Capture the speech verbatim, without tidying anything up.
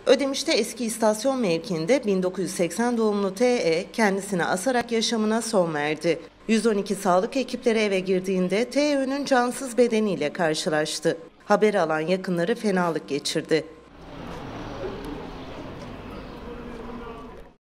Ödemiş'te eski istasyon mevkiinde bin dokuz yüz seksen doğumlu T E kendisini asarak yaşamına son verdi. yüz on iki sağlık ekipleri eve girdiğinde T E'nin cansız bedeniyle karşılaştı. Haberi alan yakınları fenalık geçirdi.